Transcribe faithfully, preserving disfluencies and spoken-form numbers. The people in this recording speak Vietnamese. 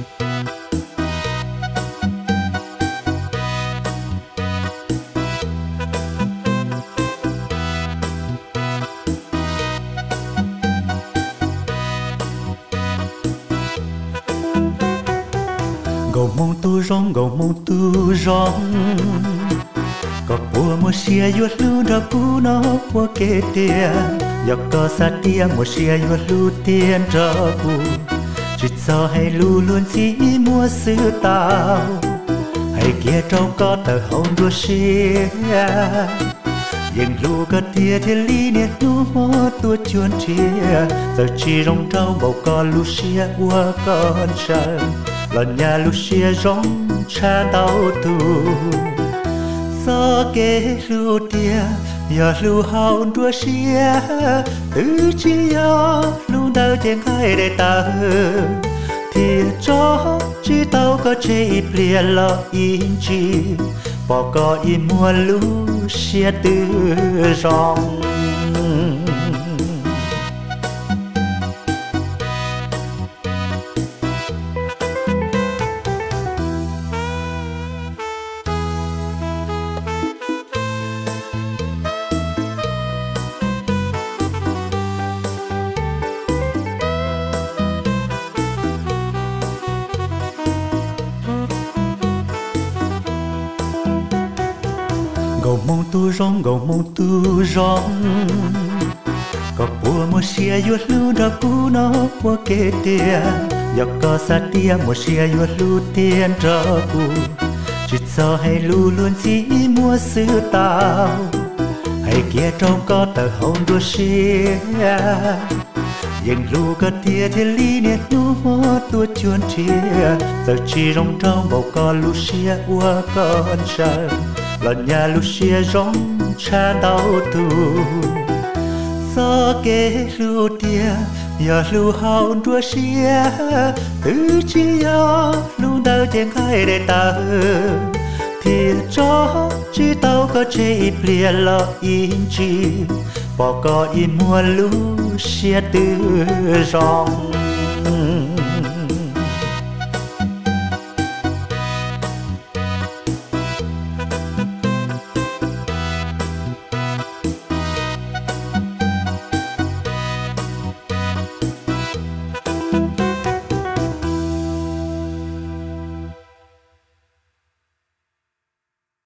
gầu mông tu rong gầu mông tu rong có bùa một xia yuột lu đã bù nó bùa kê tiền giặc có sát tia một xia yuột lu tiền ra bù chỉ cho hay lu luôn chỉ mua sư tao hay kia trâu có tờ hồng đua xia nhưng lu có tia thì li nè lu mò tua chuồn chia giờ chỉ rong trâu bầu có lu xia qua con trời là nhà lu xia rong cha tao tu gió kê lu tia giờ lu hao đua xia từ chi yo lu đau trên khai để ta thì cho chỉ tao có chế bia lo in chi bỏ có in mua lu xia từ rong gầu mông tu rong gầu mông tu rong có bùa một xia yuột lu đã bù nó bùa kê tiền giặc có sát tia một xia yuột lu tiền ra bù chỉ cho hay lu luôn chỉ mua sư tao hay kia trâu có tờ hồng đua xia nhưng lu có tia thì li nè lu mò tua chuồn chia giờ chỉ rong trâu bầu có lu xia qua con trời là nhà lu xia rong cha tao tu gió kê lu tia giờ lu hao đua xia từ chi yo lu đau trên khai để ta thì cho chỉ tao có chế bia lo in chi bỏ có in mua lu xia từ rong